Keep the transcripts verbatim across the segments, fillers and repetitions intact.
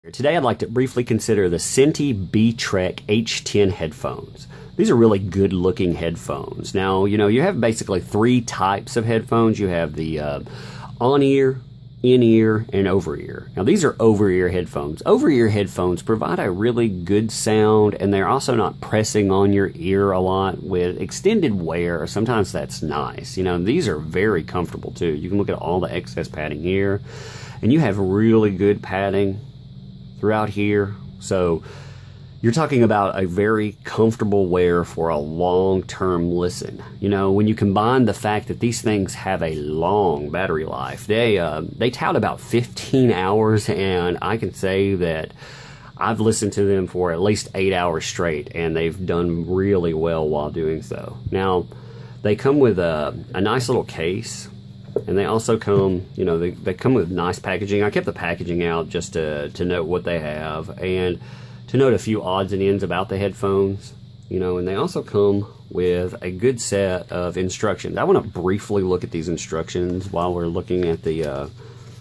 Today I'd like to briefly consider the Sentey B-Trek H ten headphones. These are really good looking headphones. Now, you know, you have basically three types of headphones. You have the uh, on-ear, in-ear, and over-ear. Now these are over-ear headphones. Over-ear headphones provide a really good sound, and they're also not pressing on your ear a lot with extended wear. Sometimes that's nice. You know, these are very comfortable too. You can look at all the excess padding here, and you have really good padding throughout here. So you're talking about a very comfortable wear for a long-term listen. You know, when you combine the fact that these things have a long battery life, they uh, they tout about fifteen hours, and I can say that I've listened to them for at least eight hours straight, and they've done really well while doing so. Now, they come with a, a nice little case, and they also come, you know, they, they come with nice packaging. I kept the packaging out just to, to note what they have and to note a few odds and ends about the headphones, you know, and they also come with a good set of instructions. I want to briefly look at these instructions while we're looking at the, uh,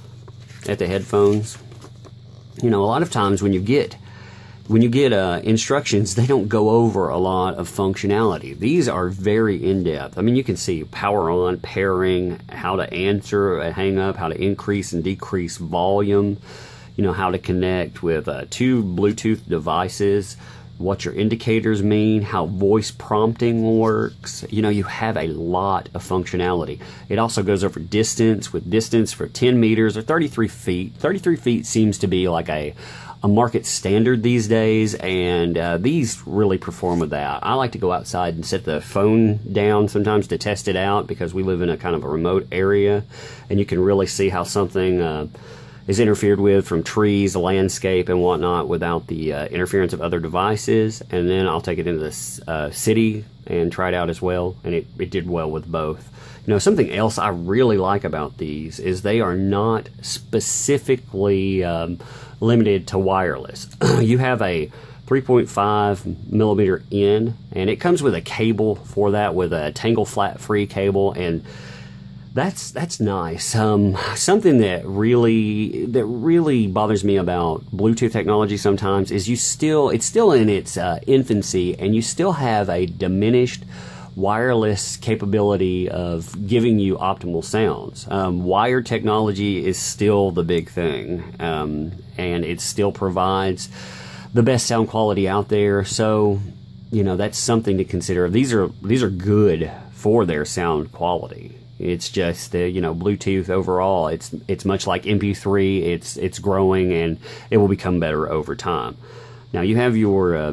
at the headphones. You know, a lot of times when you get When you get uh, instructions, they don't go over a lot of functionality. These are very in-depth. I mean, you can see power on, pairing, how to answer a hang-up, how to increase and decrease volume, you know, how to connect with uh, two Bluetooth devices, what your indicators mean, how voice prompting works. You know, you have a lot of functionality. It also goes over distance, with distance for ten meters or thirty-three feet. thirty-three feet seems to be like a a market standard these days, and uh, these really perform with that. I like to go outside and set the phone down sometimes to test it out, because we live in a kind of a remote area, and you can really see how something uh, is interfered with from trees, the landscape, and whatnot without the uh, interference of other devices. And then I'll take it into the uh, city and try it out as well, and it, it did well with both. You know, something else I really like about these is they are not specifically um, limited to wireless. You have a three point five millimeter in, and it comes with a cable for that, with a Tangle flat free cable, and that's that's nice. Um, something that really that really bothers me about Bluetooth technology sometimes is you still it's still in its uh, infancy, and you still have a diminished wireless capability of giving you optimal sounds. Um, wired technology is still the big thing, um, and it still provides the best sound quality out there. So, you know, that's something to consider. These are these are good for their sound quality. It's just uh, you know, Bluetooth overall, it's it's much like M P three. It's it's growing, and it will become better over time. Now you have your uh,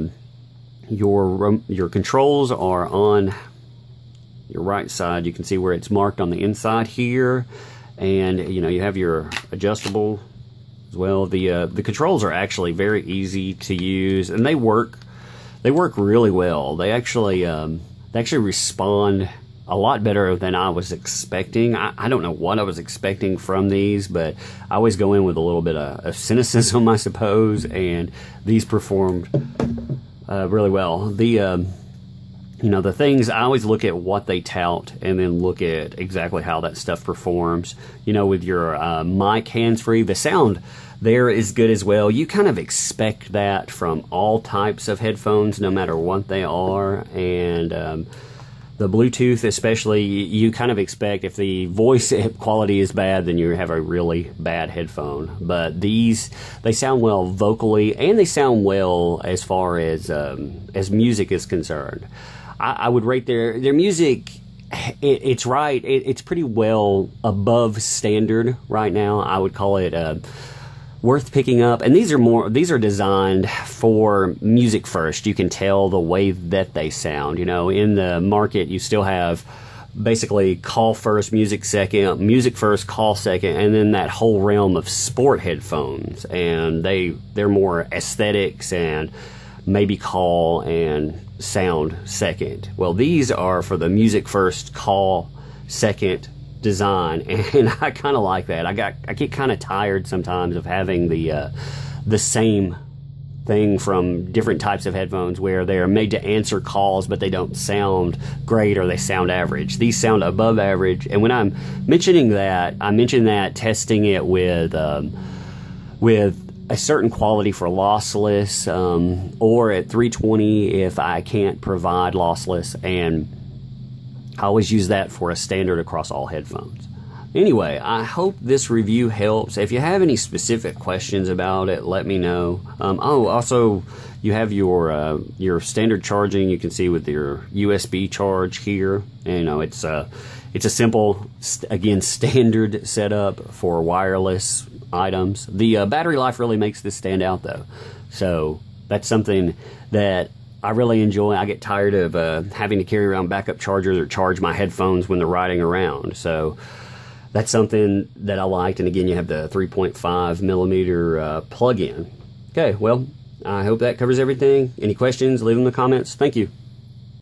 your your controls are on your right side. You can see where it's marked on the inside here, and you know, you have your adjustable as well. The uh, the controls are actually very easy to use, and they work they work really well. They actually um, they actually respond a lot better than I was expecting. I, I don't know what I was expecting from these, but I always go in with a little bit of, of cynicism, I suppose, and these performed uh, really well. The um, You know, the things, I always look at what they tout and then look at exactly how that stuff performs. You know, with your uh, mic hands-free, the sound there is good as well. You kind of expect that from all types of headphones, no matter what they are. And um, the Bluetooth especially, you kind of expect if the voice quality is bad, then you have a really bad headphone. But these, they sound well vocally, and they sound well as far as, um, as music is concerned. I would rate their their music. It, it's right. It, it's pretty well above standard right now. I would call it uh, worth picking up. And these are more. These are designed for music first. You can tell the way that they sound. You know, in the market, you still have basically call first, music second, music first, call second, and then that whole realm of sport headphones. And they they're more aesthetics and maybe call and sound second. Well, these are for the music first, call second design, and I kind of like that. I got I get kind of tired sometimes of having the uh, the same thing from different types of headphones where they're made to answer calls, but they don't sound great, or they sound average. These sound above average, and when I'm mentioning that, I mention that testing it with um, with a certain quality for lossless, um, or at three twenty if I can't provide lossless, and I always use that for a standard across all headphones. Anyway, I hope this review helps. If you have any specific questions about it, let me know. Um, oh, also, you have your uh, your standard charging. You can see with your U S B charge here. And, you know, it's a it's a simple, again, standard setup for wireless items. The uh, battery life really makes this stand out, though. So that's something that I really enjoy. I get tired of uh, having to carry around backup chargers or charge my headphones when they're riding around. So that's something that I liked. And again, you have the three point five millimeter uh, plug-in. Okay, well, I hope that covers everything. Any questions, leave them in the comments. Thank you.